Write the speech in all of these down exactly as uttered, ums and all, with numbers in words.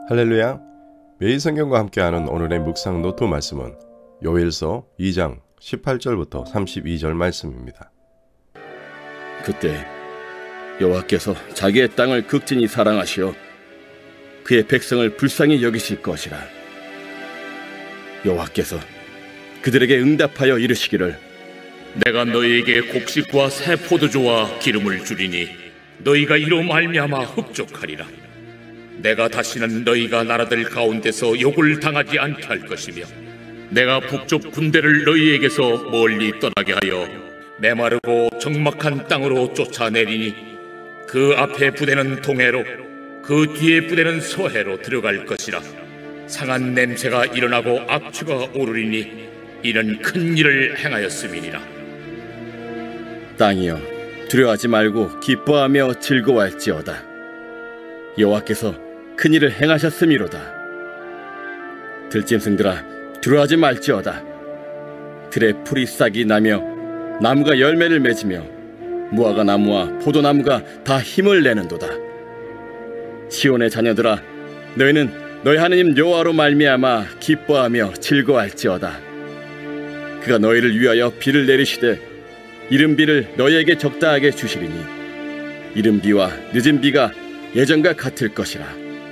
할렐루야. 매일 성경과 함께하는 오늘의 묵상 노트 말씀은 요엘서 이 장 십팔 절부터 삼십이 절 말씀입니다. 그때 여호와께서 자기의 땅을 극진히 사랑하시어 그의 백성을 불쌍히 여기실 것이라. 여호와께서 그들에게 응답하여 이르시기를, 내가 너희에게 곡식과 새 포도주와 기름을 주리니 너희가 이로 말미암아 흡족하리라. 내가 다시는 너희가 나라들 가운데서 욕을 당하지 않게 할 것이며, 내가 북쪽 군대를 너희에게서 멀리 떠나게 하여 메마르고 적막한 땅으로 쫓아내리니 그 앞에 부대는 동해로 그 뒤에 부대는 서해로 들어갈 것이라. 상한 냄새가 일어나고 악취가 오르리니 이는 큰 일을 행하였음이니라. 땅이여 두려워하지 말고 기뻐하며 즐거워할지어다. 여호와께서 큰 일을 행하셨음이로다. 들짐승들아 두려워하지 말지어다. 들의 풀이 싹이 나며 나무가 열매를 맺으며 무화과 나무와 포도나무가 다 힘을 내는도다. 시온의 자녀들아, 너희는 너희 하나님 여호와로 말미암아 기뻐하며 즐거워할지어다. 그가 너희를 위하여 비를 내리시되 이른 비를 너희에게 적당하게 주시리니 이른 비와 늦은 비가 예전과 같을 것이라.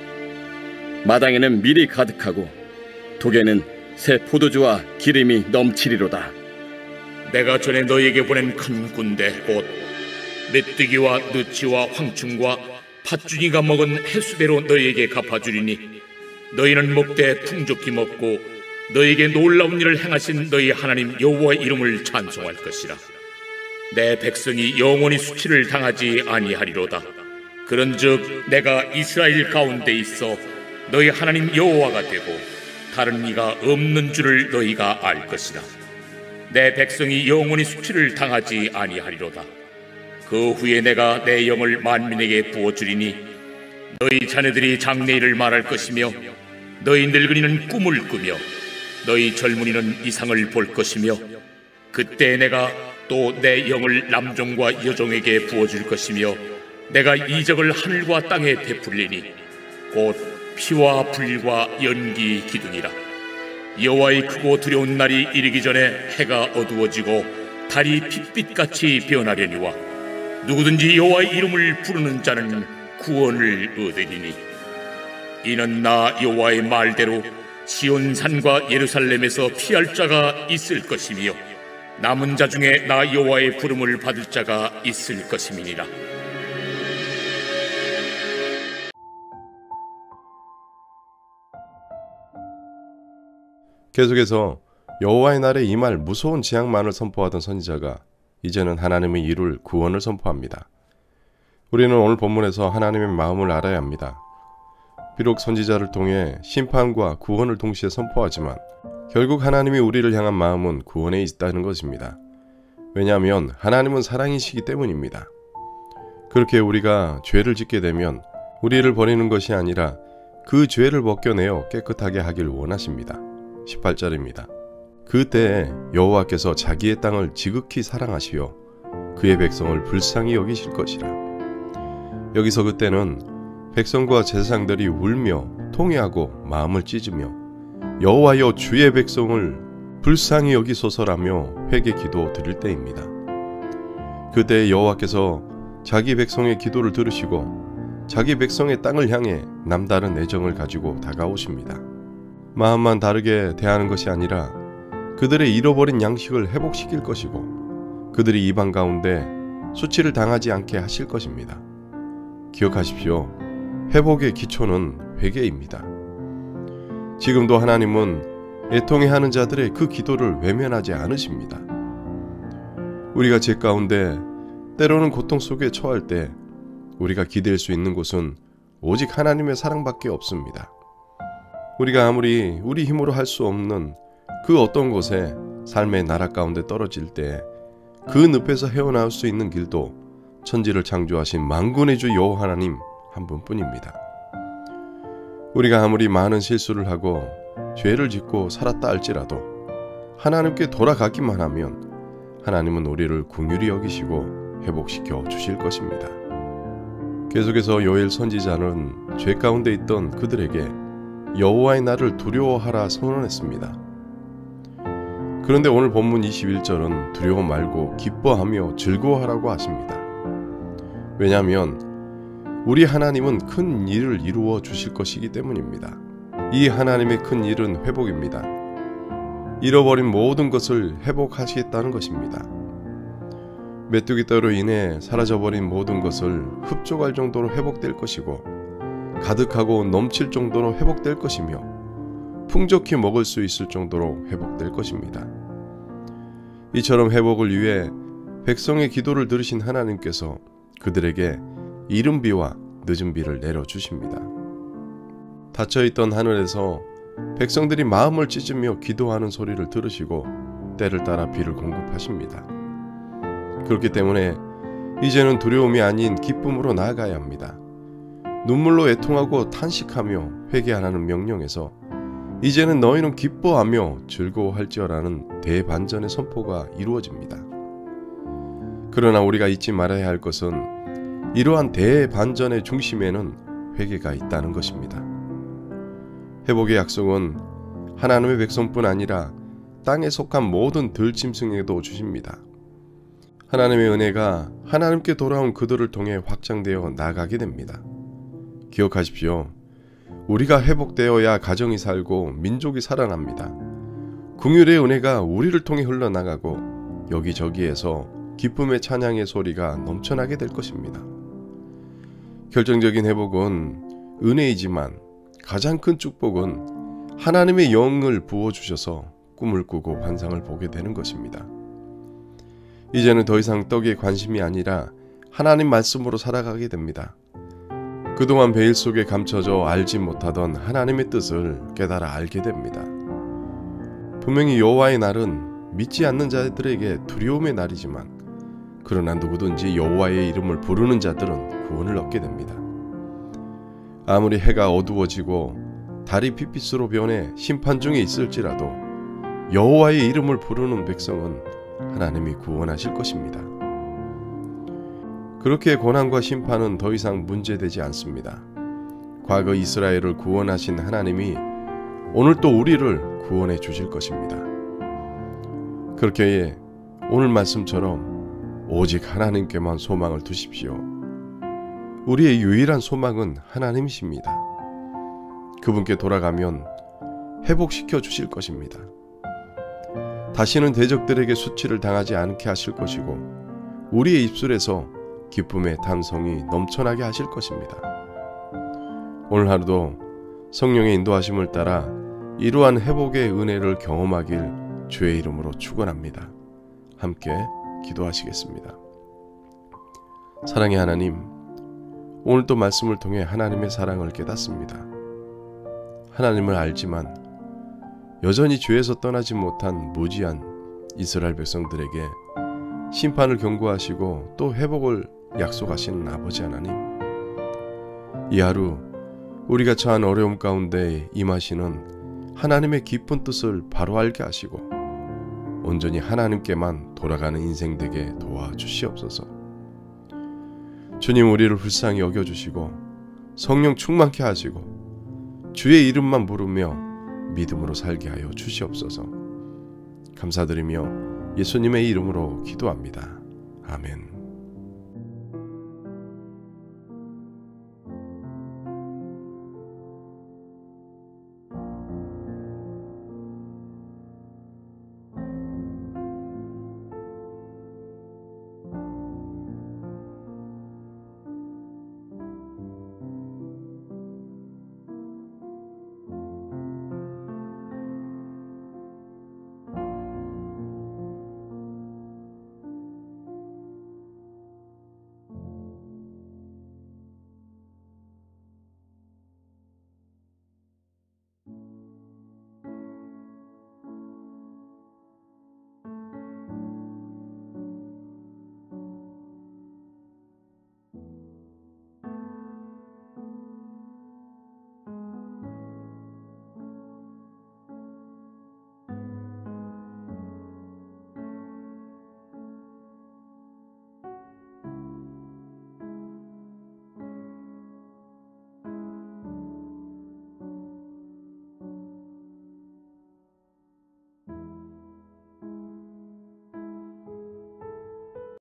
마당에는 밀이 가득하고 독에는 새 포도주와 기름이 넘치리로다. 내가 전에 너희에게 보낸 큰 군대 곧 메뚜기와 느치와 황충과 팥주니가 먹은 해수대로 너희에게 갚아주리니 너희는 먹되 풍족히 먹고 너희에게 놀라운 일을 행하신 너희 하나님 여호와의 이름을 찬송할 것이라. 내 백성이 영원히 수치를 당하지 아니하리로다. 그런즉 내가 이스라엘 가운데 있어 너희 하나님 여호와가 되고 다른 이가 없는 줄을 너희가 알 것이다. 내 백성이 영원히 수치를 당하지 아니하리로다. 그 후에 내가 내 영을 만민에게 부어주리니 너희 자녀들이 장래일을 말할 것이며 너희 늙은이는 꿈을 꾸며 너희 젊은이는 이상을 볼 것이며 그때 내가 또 내 영을 남종과 여종에게 부어줄 것이며 내가 이적을 하늘과 땅에 베풀리니 곧 피와 불과 연기 기둥이라. 여호와의 크고 두려운 날이 이르기 전에 해가 어두워지고 달이 핏빛같이 변하려니와 누구든지 여호와의 이름을 부르는 자는 구원을 얻으리니 이는 나 여호와의 말대로 시온산과 예루살렘에서 피할 자가 있을 것이며 남은 자 중에 나 여호와의 부름을 받을 자가 있을 것임이니라. 계속해서 여호와의 날에 임할 무서운 재앙만을 선포하던 선지자가 이제는 하나님의 이룰 구원을 선포합니다. 우리는 오늘 본문에서 하나님의 마음을 알아야 합니다. 비록 선지자를 통해 심판과 구원을 동시에 선포하지만 결국 하나님이 우리를 향한 마음은 구원에 있다는 것입니다. 왜냐하면 하나님은 사랑이시기 때문입니다. 그렇게 우리가 죄를 짓게 되면 우리를 버리는 것이 아니라 그 죄를 벗겨내어 깨끗하게 하길 원하십니다. 십팔 절입니다. 그때에 여호와께서 자기의 땅을 지극히 사랑하시어 그의 백성을 불쌍히 여기실 것이라. 여기서 그때는 백성과 제사장들이 울며 통회하고 마음을 찢으며 여호와여 주의 백성을 불쌍히 여기소서라며 회개 기도 드릴 때입니다. 그때 여호와께서 자기 백성의 기도를 들으시고 자기 백성의 땅을 향해 남다른 애정을 가지고 다가오십니다. 마음만 다르게 대하는 것이 아니라 그들의 잃어버린 양식을 회복시킬 것이고 그들이 이방 가운데 수치를 당하지 않게 하실 것입니다. 기억하십시오. 회복의 기초는 회개입니다. 지금도 하나님은 애통해하는 자들의 그 기도를 외면하지 않으십니다. 우리가 죄 가운데 때로는 고통 속에 처할 때 우리가 기댈 수 있는 곳은 오직 하나님의 사랑밖에 없습니다. 우리가 아무리 우리 힘으로 할 수 없는 그 어떤 곳에 삶의 나락 가운데 떨어질 때 그 늪에서 헤어나올 수 있는 길도 천지를 창조하신 만군의 주 여호와 하나님 한 분뿐입니다. 우리가 아무리 많은 실수를 하고 죄를 짓고 살았다 할지라도 하나님께 돌아가기만 하면 하나님은 우리를 긍휼히 여기시고 회복시켜 주실 것입니다. 계속해서 요엘 선지자는 죄 가운데 있던 그들에게 여호와의 날을 두려워하라 선언했습니다. 그런데 오늘 본문 이십일 절은 두려워 말고 기뻐하며 즐거워하라고 하십니다. 왜냐하면 우리 하나님은 큰 일을 이루어 주실 것이기 때문입니다. 이 하나님의 큰 일은 회복입니다. 잃어버린 모든 것을 회복하시겠다는 것입니다. 메뚜기 떼로 인해 사라져버린 모든 것을 흡족할 정도로 회복될 것이고 가득하고 넘칠 정도로 회복될 것이며 풍족히 먹을 수 있을 정도로 회복될 것입니다. 이처럼 회복을 위해 백성의 기도를 들으신 하나님께서 그들에게 이른 비와 늦은 비를 내려주십니다. 닫혀있던 하늘에서 백성들이 마음을 찢으며 기도하는 소리를 들으시고 때를 따라 비를 공급하십니다. 그렇기 때문에 이제는 두려움이 아닌 기쁨으로 나아가야 합니다. 눈물로 애통하고 탄식하며 회개하라는 명령에서 이제는 너희는 기뻐하며 즐거워할지어라는 대반전의 선포가 이루어집니다. 그러나 우리가 잊지 말아야 할 것은 이러한 대반전의 중심에는 회개가 있다는 것입니다. 회복의 약속은 하나님의 백성뿐 아니라 땅에 속한 모든 들짐승에도 주십니다. 하나님의 은혜가 하나님께 돌아온 그들을 통해 확장되어 나가게 됩니다. 기억하십시오. 우리가 회복되어야 가정이 살고 민족이 살아납니다. 긍휼의 은혜가 우리를 통해 흘러나가고 여기저기에서 기쁨의 찬양의 소리가 넘쳐나게 될 것입니다. 결정적인 회복은 은혜이지만 가장 큰 축복은 하나님의 영을 부어주셔서 꿈을 꾸고 환상을 보게 되는 것입니다. 이제는 더 이상 떡에 관심이 아니라 하나님 말씀으로 살아가게 됩니다. 그동안 베일 속에 감춰져 알지 못하던 하나님의 뜻을 깨달아 알게 됩니다. 분명히 여호와의 날은 믿지 않는 자들에게 두려움의 날이지만 그러나 누구든지 여호와의 이름을 부르는 자들은 구원을 얻게 됩니다. 아무리 해가 어두워지고 달이 빛빛으로 변해 심판 중에 있을지라도 여호와의 이름을 부르는 백성은 하나님이 구원하실 것입니다. 그렇게 고난과 심판은 더 이상 문제되지 않습니다. 과거 이스라엘을 구원하신 하나님이 오늘 또 우리를 구원해 주실 것입니다. 그렇게 오늘 말씀처럼 오직 하나님께만 소망을 두십시오. 우리의 유일한 소망은 하나님이십니다. 그분께 돌아가면 회복시켜 주실 것입니다. 다시는 대적들에게 수치를 당하지 않게 하실 것이고 우리의 입술에서 기쁨의 탄성이 넘쳐나게 하실 것입니다. 오늘 하루도 성령의 인도하심을 따라 이러한 회복의 은혜를 경험하길 주의 이름으로 축원합니다. 함께 기도하시겠습니다. 사랑의 하나님, 오늘 또 말씀을 통해 하나님의 사랑을 깨닫습니다. 하나님을 알지만 여전히 죄에서 떠나지 못한 무지한 이스라엘 백성들에게 심판을 경고하시고 또 회복을 약속하시는 아버지 하나님, 이 하루 우리가 처한 어려움 가운데 임하시는 하나님의 깊은 뜻을 바로 알게 하시고 온전히 하나님께만 돌아가는 인생 되게 도와주시옵소서. 주님, 우리를 불쌍히 여겨주시고 성령 충만케 하시고 주의 이름만 부르며 믿음으로 살게 하여 주시옵소서. 감사드리며 예수님의 이름으로 기도합니다. 아멘.